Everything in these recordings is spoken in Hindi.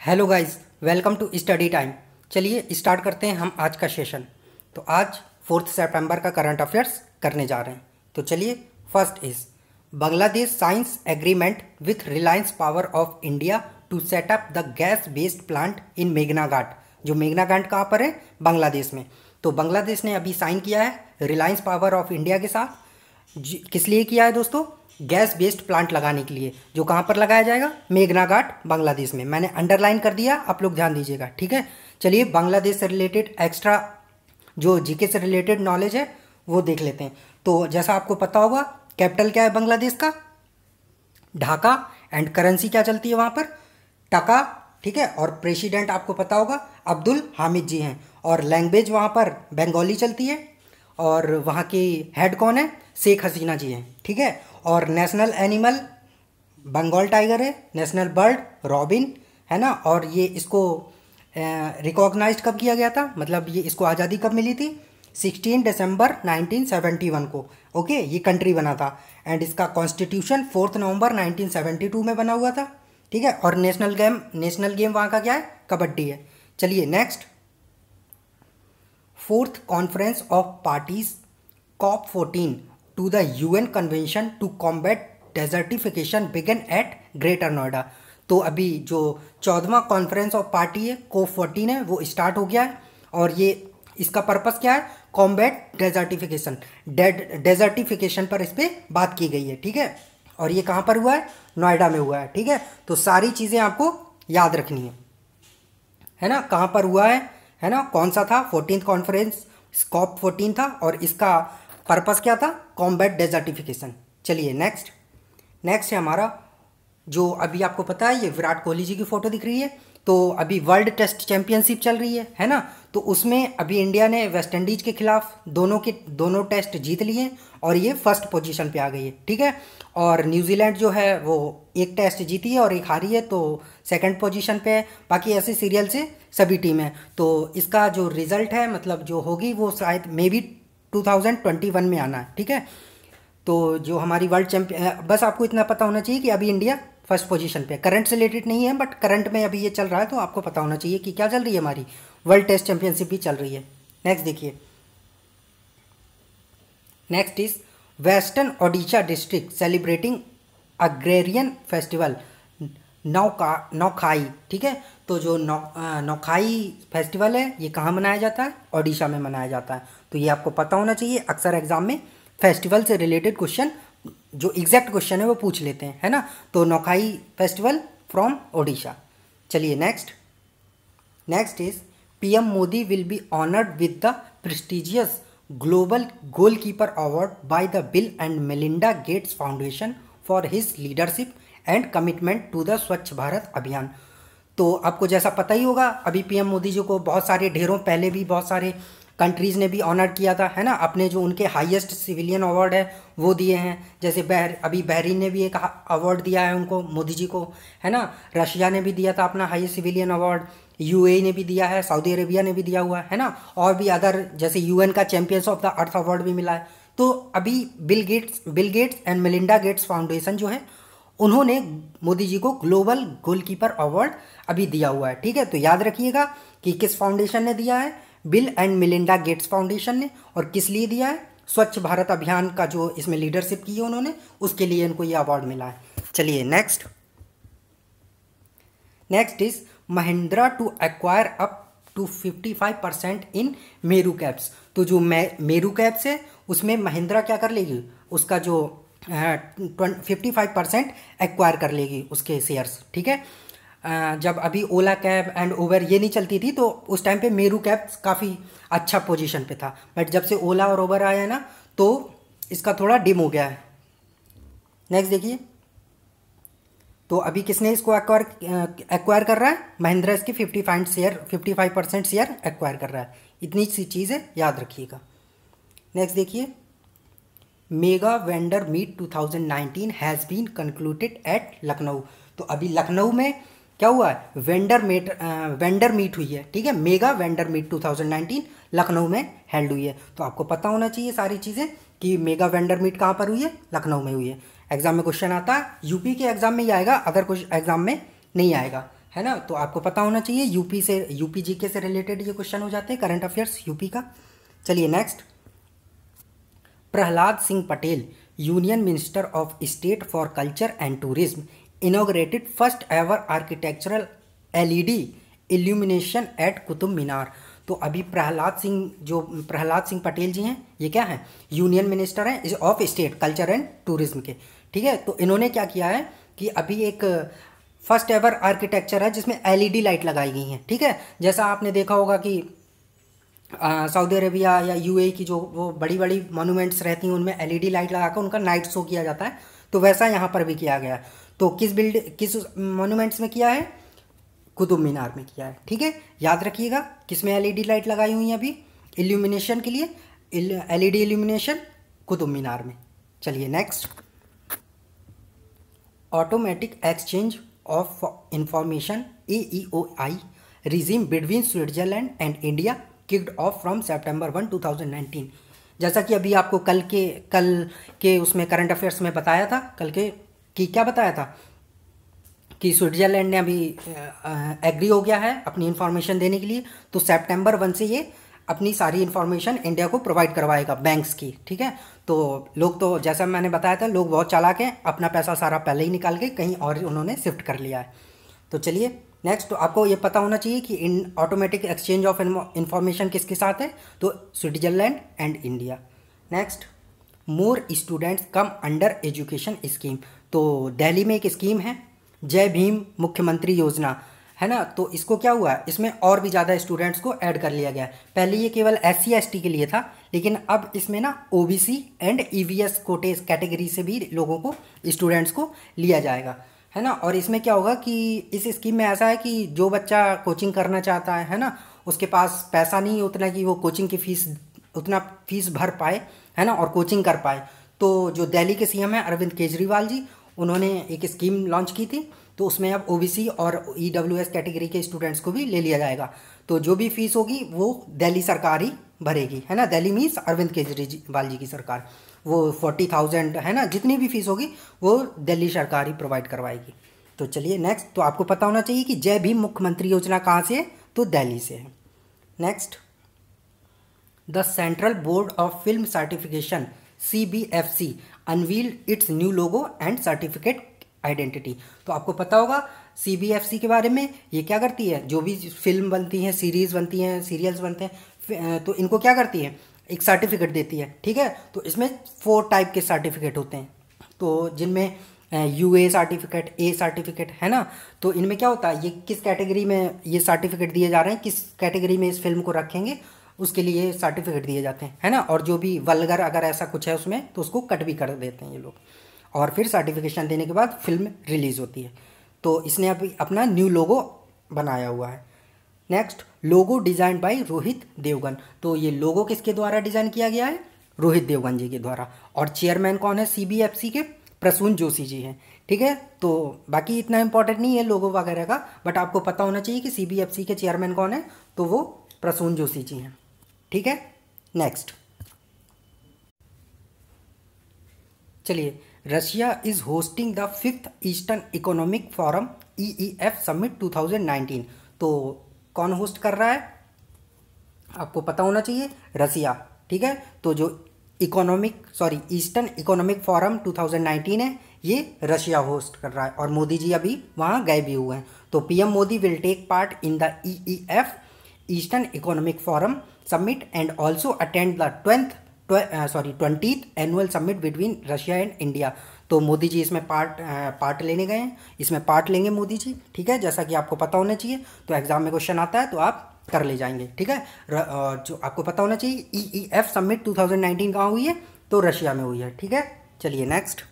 Hello guys, welcome to study time. चलिए स्टार्ट करते हैं हम आज का सेशन। तो आज 4 सितंबर का करंट अफेयर्स करने जा रहे हैं। तो चलिए, first is Bangladesh signs agreement with Reliance power of India to set up the gas based plant in मेघना घाट। जो मेघना घाट कहाँ पर है? बांग्लादेश में। तो बांग्लादेश ने अभी साइन किया है रिलायंस पावर ऑफ इंडिया के साथ। किस लिए किया है दोस्तों? गैस बेस्ड प्लांट लगाने के लिए, जो कहाँ पर लगाया जाएगा? मेघना घाट, बांग्लादेश में। मैंने अंडरलाइन कर दिया, आप लोग ध्यान दीजिएगा, ठीक है। चलिए, बांग्लादेश से रिलेटेड एक्स्ट्रा जो जीके से रिलेटेड नॉलेज है वो देख लेते हैं। तो जैसा आपको पता होगा, कैपिटल क्या है बांग्लादेश का? ढाका। एंड करेंसी क्या चलती है वहाँ पर? टका, ठीक है। और प्रेसिडेंट आपको पता होगा अब्दुल हामिद जी हैं। और लैंग्वेज वहाँ पर बंगाली चलती है। और वहाँ की हेड कौन है? शेख हसीना जी हैं, ठीक है। और नेशनल एनिमल बंगाल टाइगर है। नेशनल बर्ड रॉबिन है ना। और ये इसको रिकॉग्नाइज्ड कब किया गया था? मतलब ये इसको आज़ादी कब मिली थी? 16 दिसंबर 1971 को। ओके, ये कंट्री बना था। एंड इसका कॉन्स्टिट्यूशन 4 नवंबर 1972 में बना हुआ था, ठीक है। और नेशनल गेम वहाँ का क्या है? कबड्डी है। चलिए next, 4th conference of parties COP14 to the UN Convention to combat desertification began at greater Noida. तो अभी जो 14वां कॉन्फ्रेंस ऑफ पार्टी है, COP14 है, वो स्टार्ट हो गया है। और ये इसका पर्पस क्या है? Combat desertification. डेजर्टिफिकेशन पर इस पर बात की गई है, ठीक है। और ये कहाँ पर हुआ है? नोएडा में हुआ है, ठीक है। तो सारी चीज़ें आपको याद रखनी है ना। कहाँ पर हुआ है ना। कौन सा था? 14th कॉन्फ्रेंस COP14 था। और इसका पर्पस क्या था? Combat desertification. चलिए नेक्स्ट है हमारा, जो अभी आपको पता है, ये विराट कोहली जी की फ़ोटो दिख रही है। तो अभी वर्ल्ड टेस्ट चैंपियनशिप चल रही है ना। तो उसमें अभी इंडिया ने वेस्ट इंडीज के खिलाफ दोनों टेस्ट जीत लिए और ये फर्स्ट पोजीशन पे आ गई है, ठीक है। और न्यूजीलैंड जो है वो एक टेस्ट जीती है और एक हारी है, तो सेकंड पोजीशन पे है। बाकी ऐसे सीरियल से सभी टीमें। तो इसका जो रिजल्ट है, मतलब जो होगी, वो शायद मे बी 2021 में आना है, ठीक है। तो जो हमारी वर्ल्ड चैंपियन, बस आपको इतना पता होना चाहिए कि अभी इंडिया फर्स्ट पोजीशन पे। करंट से रिलेटेड नहीं है, बट करंट में अभी ये चल रहा है, तो आपको पता होना चाहिए कि क्या चल रही है, हमारी वर्ल्ड टेस्ट चैंपियनशिप भी चल रही है। नेक्स्ट देखिए, next is western Odisha district celebrating agrarian festival Nuakhai, ठीक है। तो जो नौखाई फेस्टिवल है, ये कहाँ मनाया जाता है? ओडिशा में मनाया जाता है। तो ये आपको पता होना चाहिए। अक्सर एग्जाम में फेस्टिवल से रिलेटेड क्वेश्चन, जो एग्जैक्ट क्वेश्चन है, वो पूछ लेते हैं, है ना। तो नौखाई फेस्टिवल फ्रॉम ओडिशा। चलिए next is PM Modi will be honoured with the prestigious global goalkeeper award by the Bill and Melinda Gates foundation for his leadership and commitment to the Swachh Bharat अभियान। तो आपको जैसा पता ही होगा, अभी PM मोदी जी को बहुत सारे ढेरों पहले भी बहुत सारे कंट्रीज़ ने भी ऑनर किया था, है ना। अपने जो उनके हाईएस्ट सिविलियन अवार्ड है वो दिए हैं। जैसे अभी बहरीन ने भी एक अवार्ड दिया है उनको, मोदी जी को, है ना। रशिया ने भी दिया था अपना हाईएस्ट सिविलियन अवार्ड। UAE ने भी दिया है, सऊदी अरेबिया ने भी दिया हुआ है ना। और भी अदर, जैसे UN का champions of the earth award भी मिला है। तो अभी Bill Gates and Melinda Gates foundation जो है, उन्होंने मोदी जी को ग्लोबल गोलकीपर अवार्ड अभी दिया हुआ है, ठीक है। तो याद रखिएगा कि किस फाउंडेशन ने दिया है? Bill and Melinda Gates foundation ने। और किस लिए दिया है? स्वच्छ भारत अभियान का जो इसमें लीडरशिप की है उन्होंने, उसके लिए इनको ये अवार्ड मिला है। चलिए next is Mahindra to acquire up to 55% in Meru cabs. तो जो मेरू कैब्स है, उसमें महिंद्रा क्या कर लेगी? उसका जो 55% एक्वायर कर लेगी उसके शेयर्स, ठीक है। जब अभी ओला कैब एंड उबर ये नहीं चलती थी, तो उस टाइम पे मेरू कैब काफ़ी अच्छा पोजीशन पे था। बट जब से ओला और उबर आया है ना, तो इसका थोड़ा डिम हो गया है। नेक्स्ट देखिए, तो अभी किसने इसको एक्वायर कर रहा है? महिंद्रा इसके 55% शेयर एक्वायर कर रहा है। इतनी सी चीज़ है, याद रखिएगा। नेक्स्ट देखिए, mega vendor meet 2019 has been concluded at Lucknow. तो अभी लखनऊ में क्या हुआ है? वेंडर मीट हुई है, ठीक है। मेगा वेंडर मीट 2019 लखनऊ में हेल्ड हुई है। तो आपको पता होना चाहिए सारी चीज़ें कि मेगा वेंडर मीट कहाँ पर हुई है? लखनऊ में हुई है। एग्जाम में क्वेश्चन आता है, यूपी के एग्जाम में ही आएगा, अदर कुछ एग्जाम में नहीं आएगा, है ना। तो आपको पता होना चाहिए, यूपी से, यूपी जीके से रिलेटेड ये क्वेश्चन हो जाते हैं, करंट अफेयर्स यूपी का। चलिए next, Prahlad Singh Patel, union minister of state for culture and tourism, inaugurated first ever architectural LED illumination at Qutub Minar. तो अभी प्रहलाद सिंह पटेल जी हैं, ये क्या हैं, यूनियन मिनिस्टर हैं of state culture and tourism के, ठीक है। तो इन्होंने क्या किया है कि अभी एक फर्स्ट एवर आर्किटेक्चर है जिसमें एलईडी लाइट लगाई गई हैं, ठीक है। जैसा आपने देखा होगा कि सऊदी अरेबिया या यूएई की जो वो बड़ी बड़ी मॉन्यूमेंट्स रहती हैं उनमें एलईडी लाइट लगाकर उनका नाइट शो किया जाता है, तो वैसा यहाँ पर भी किया गया है। तो किस मॉन्यूमेंट्स में किया है, कुतुब मीनार में किया है, ठीक है। याद रखिएगा किस में एलईडी लाइट लगाई हुई है अभी इल्यूमिनेशन के लिए, एलईडी इल्यूमिनेशन कुतुब मीनार में। चलिए next, automatic exchange of information AEOI regime between Switzerland and India kicked off from September 1, 2019। जैसा कि अभी आपको कल के उसमें करंट अफेयर्स में बताया था, कल के कि क्या बताया था कि स्विट्जरलैंड ने अभी एग्री हो गया है अपनी इन्फॉर्मेशन देने के लिए, तो September 1 से ये अपनी सारी इन्फॉर्मेशन इंडिया को प्रोवाइड करवाएगा बैंक्स की, ठीक है। तो लोग, तो जैसा मैंने बताया था, लोग बहुत चालाक हैं, अपना पैसा सारा पहले ही निकाल के कहीं और उन्होंने शिफ्ट कर लिया है। तो चलिए नेक्स्ट, तो आपको ये पता होना चाहिए कि इन ऑटोमेटिक एक्सचेंज ऑफ इन्फॉर्मेशन किसके साथ है, तो Switzerland and India. Next, more students come under education scheme. तो दिल्ली में एक स्कीम है जय भीम मुख्यमंत्री योजना, है ना। तो इसको क्या हुआ, इसमें और भी ज़्यादा स्टूडेंट्स को ऐड कर लिया गया है। पहले ये केवल SC ST के लिए था, लेकिन अब इसमें ना OBC एंड EVS कोटे कैटेगरी से भी लोगों को, स्टूडेंट्स को लिया जाएगा, है ना। और इसमें क्या होगा कि इस स्कीम में ऐसा है कि जो बच्चा कोचिंग करना चाहता है ना, उसके पास पैसा नहीं है उतना कि वो कोचिंग की उतना फीस भर पाए, है ना, और कोचिंग कर पाए। तो जो दिल्ली के CM हैं अरविंद केजरीवाल जी, उन्होंने एक स्कीम लॉन्च की थी, तो उसमें अब OBC और EWS कैटेगरी के स्टूडेंट्स को भी ले लिया जाएगा। तो जो भी फीस होगी वो दिल्ली सरकार ही भरेगी, है ना। दिल्ली मीन्स अरविंद केजरीवाल जी की सरकार, वो 40,000, है ना, जितनी भी फीस होगी वो दिल्ली सरकार ही प्रोवाइड करवाएगी। तो चलिए नेक्स्ट, तो आपको पता होना चाहिए कि जय भीम मुख्यमंत्री योजना कहाँ से है, तो दिल्ली से है। Next, the central board of film certification CBFC unveiled its new logo and certificate identity. तो आपको पता होगा CBFC के बारे में, ये क्या करती है, जो भी फिल्म बनती हैं, सीरीज़ बनती हैं, सीरियल्स बनते हैं, तो इनको क्या करती है, एक सर्टिफिकेट देती है, ठीक है। तो इसमें 4 टाइप के सर्टिफिकेट होते हैं, तो जिनमें UA सर्टिफिकेट, A सर्टिफिकेट, है ना। तो इनमें क्या होता है, ये किस कैटेगरी में ये सर्टिफिकेट दिए जा रहे हैं, किस कैटेगरी में इस फिल्म को रखेंगे, उसके लिए सर्टिफिकेट दिए जाते हैं, है ना। और जो भी वल्गर अगर ऐसा कुछ है उसमें, तो उसको कट भी कर देते हैं ये लोग, और फिर सर्टिफिकेशन देने के बाद फिल्म रिलीज़ होती है। तो इसने अभी अपना न्यू लोगो बनाया हुआ है। Next, logo design by Rohit Devgan. तो ये लोगो किसके द्वारा डिज़ाइन किया गया है, रोहित देवगन जी के द्वारा। और चेयरमैन कौन है CBFC के, प्रसून जोशी जी हैं, ठीक है। तो बाकी इतना इंपॉर्टेंट नहीं है लोगो वगैरह का, बट आपको पता होना चाहिए कि CBFC के चेयरमैन कौन है, तो वो प्रसून जोशी जी हैं, ठीक है। नेक्स्ट, चलिए, Russia is hosting the 5th eastern economic forum EEF summit 2019। तो कौन होस्ट कर रहा है, आपको पता होना चाहिए, रसिया, ठीक है। तो जो ईस्टर्न इकोनॉमिक फोरम 2019 है, ये रशिया होस्ट कर रहा है, और मोदी जी अभी वहाँ गए भी हुए हैं। तो PM Modi will take part in the EEF eastern economic forum summit and also attend the 20th annual summit between Russia and India. तो मोदी जी इसमें पार्ट लेने गए हैं, इसमें पार्ट लेंगे मोदी जी, ठीक है। जैसा कि आपको पता होना चाहिए, तो एग्जाम में क्वेश्चन आता है तो आप कर ले जाएंगे, ठीक है। जो आपको पता होना चाहिए, EEF समिट 2019 कहाँ हुई है, तो रशिया में हुई है, ठीक है। चलिए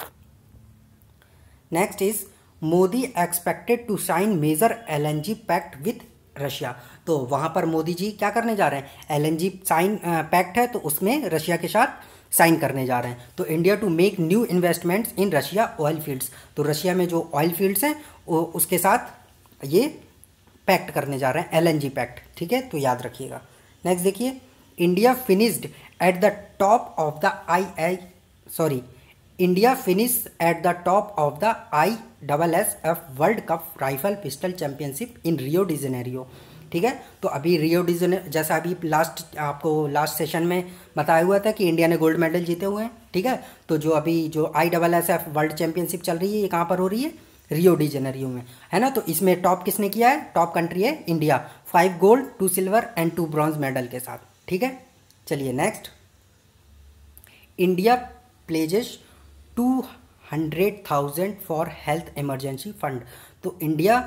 next is Modi expected to sign major LNG pact with Russia. तो वहाँ पर मोदी जी क्या करने जा रहे हैं, LNG पैक्ट है, तो उसमें रशिया के साथ साइन करने जा रहे हैं। तो India to make new investments in Russia oil fields. तो रशिया में जो ऑयल फील्ड्स हैं उसके साथ ये पैक्ट करने जा रहे हैं, LNG पैक्ट, ठीक है। तो याद रखिएगा। नेक्स्ट देखिए, India finished at the top of the India finish at the top of the ISSF world cup rifle pistol championship in Rio de Janeiro. ठीक है, तो अभी रियो डी जेनेरियो, जैसा अभी आपको लास्ट सेशन में बताया हुआ था कि इंडिया ने गोल्ड मेडल जीते हुए हैं। ठीक है, तो जो अभी जो ISSF वर्ल्ड चैंपियनशिप चल रही है ये कहाँ पर हो रही है? रियो डी जेनेरियो में, है ना। तो इसमें टॉप किसने किया है? टॉप कंट्री है India, 5 gold 2 silver and 2 bronze medal के साथ। ठीक है, चलिए next. India pledges 200,000 for health emergency fund. तो इंडिया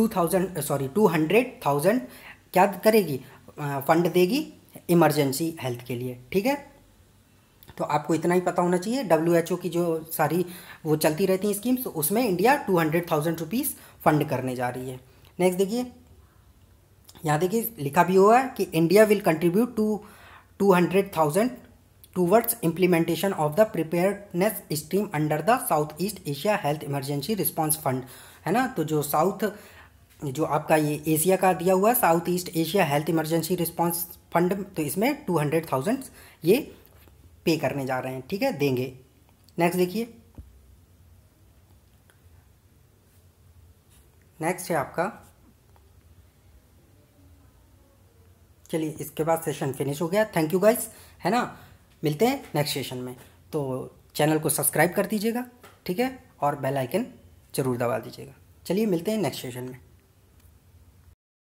200,000 क्या करेगी? फंड देगी इमरजेंसी हेल्थ के लिए। ठीक है, तो आपको इतना ही पता होना चाहिए। WHO की जो सारी वो चलती रहती हैं स्कीम्स, उसमें इंडिया 200,000 रुपीज़ फंड करने जा रही है। नेक्स्ट देखिए, यहाँ देखिए लिखा भी हुआ है कि India will contribute 200,000 towards implementation of the preparedness stream under the south east Asia health emergency response fund, है ना। तो जो आपका ये एशिया का दिया हुआ south east Asia health emergency response fund, तो इसमें 200,000 ये पे करने जा रहे हैं। ठीक है, देंगे। नेक्स्ट देखिए, नेक्स्ट है आपका, चलिए इसके बाद सेशन फिनिश हो गया। थैंक यू गाइस, है ना। मिलते हैं नेक्स्ट सेशन में। तो चैनल को सब्सक्राइब कर दीजिएगा, ठीक है, और बेल आइकन ज़रूर दबा दीजिएगा। चलिए मिलते हैं नेक्स्ट सेशन में।